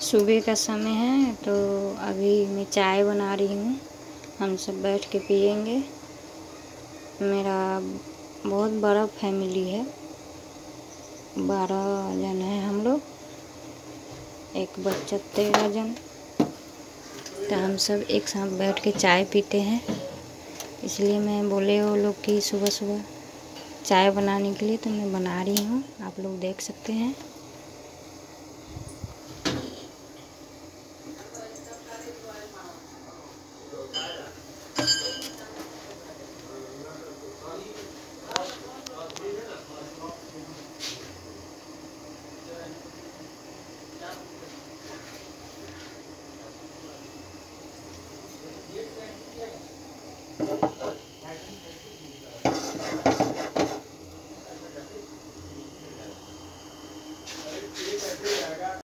सुबह का समय है तो अभी मैं चाय बना रही हूँ। हम सब बैठ के पियेंगे। मेरा बहुत बड़ा फैमिली है, 12 जन हैं हम लोग, एक बच्चा 13 जन। तो हम सब एक साथ बैठ के चाय पीते हैं। इसलिए मैं बोले वो लोग कि सुबह सुबह चाय बनाने के लिए तो मैं बना रही हूँ, आप लोग देख सकते हैं।